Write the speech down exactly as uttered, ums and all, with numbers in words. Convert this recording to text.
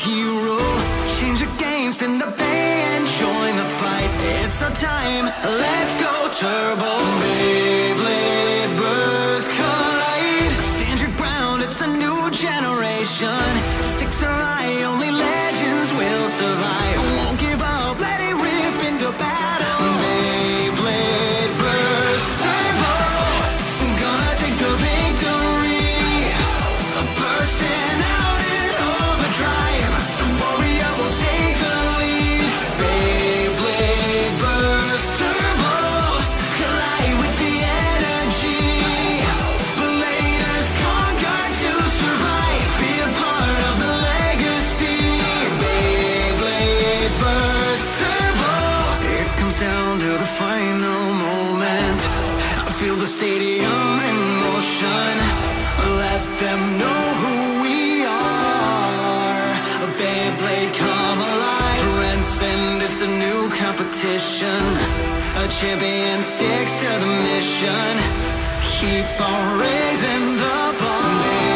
hero. Change the game, spin the bay and join the fight. It's our time, let's go turbo. Beyblade Burst collide. Stand your ground, it's a new generation. Sticks are high, only legends will survive. Won't give up, let it rip into battle. Beyblade Burst Turbo, gonna take the victory. Bursting out in overdrive, the warrior will take the lead. Beyblade Burst Turbo, collide with the energy. Bladers conquer to survive, be a part of the legacy. Beyblade Burst Turbo, it comes down to the final moment. I feel the stadium in motion. Let them know who we are. A Beyblade come alive. Transcend, it's a new competition. A champion sticks to the mission. Keep on raising the bar.